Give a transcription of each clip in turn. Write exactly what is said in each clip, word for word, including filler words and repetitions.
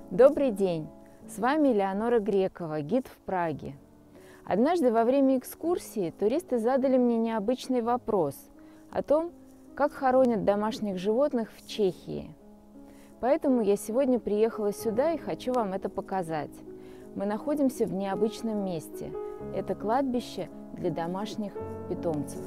Добрый день! С вами Леонора Грекова, гид в Праге. Однажды во время экскурсии туристы задали мне необычный вопрос о том, как хоронят домашних животных в Чехии. Поэтому я сегодня приехала сюда и хочу вам это показать. Мы находимся в необычном месте. Это кладбище для домашних питомцев.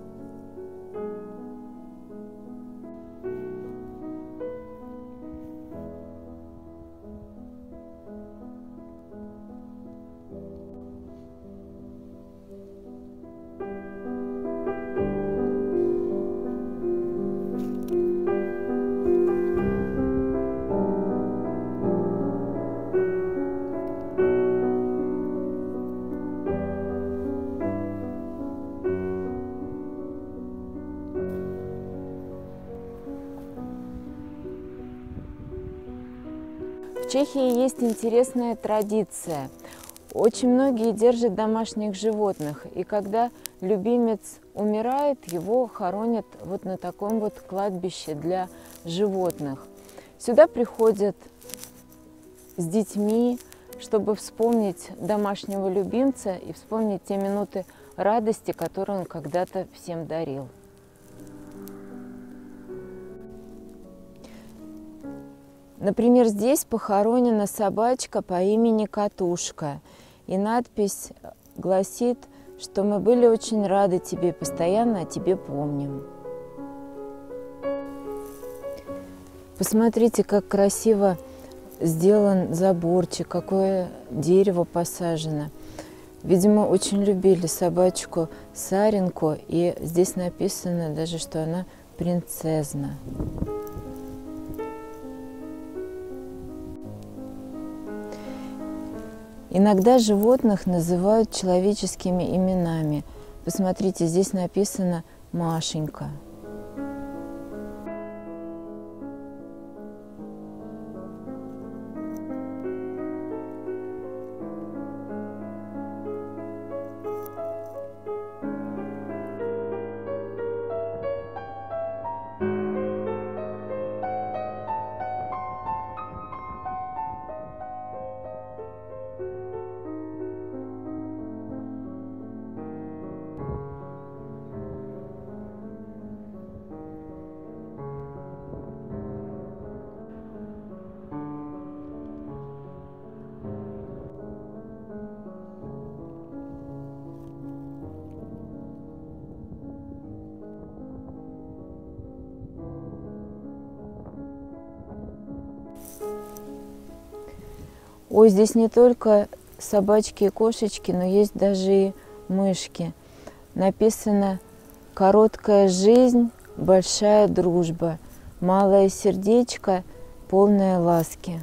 В Чехии есть интересная традиция. Очень многие держат домашних животных, и когда любимец умирает, его хоронят вот на таком вот кладбище для животных. Сюда приходят с детьми, чтобы вспомнить домашнего любимца и вспомнить те минуты радости, которые он когда-то всем дарил. Например, здесь похоронена собачка по имени Катушка, и надпись гласит, что мы были очень рады тебе, постоянно о тебе помним. Посмотрите, как красиво сделан заборчик, какое дерево посажено. Видимо, очень любили собачку Саренку, и здесь написано даже, что она принцезна. Иногда животных называют человеческими именами. Посмотрите, здесь написано Машенька. Ой, здесь не только собачки и кошечки, но есть даже и мышки. Написано: «Короткая жизнь, большая дружба, малое сердечко, полное ласки».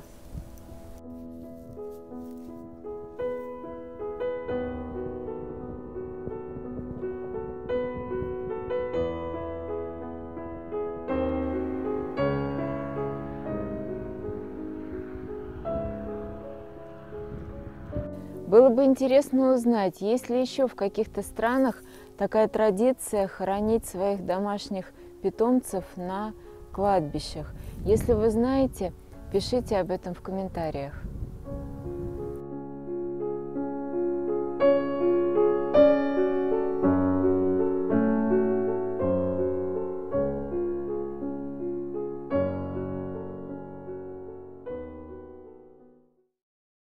Было бы интересно узнать, есть ли еще в каких-то странах такая традиция хоронить своих домашних питомцев на кладбищах. Если вы знаете, пишите об этом в комментариях.